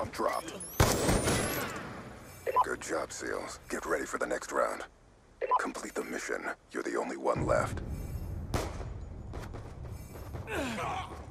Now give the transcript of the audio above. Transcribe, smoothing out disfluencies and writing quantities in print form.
bomb dropped. Good job, SEALs. Get ready for the next round. Complete the mission. You're the only one left.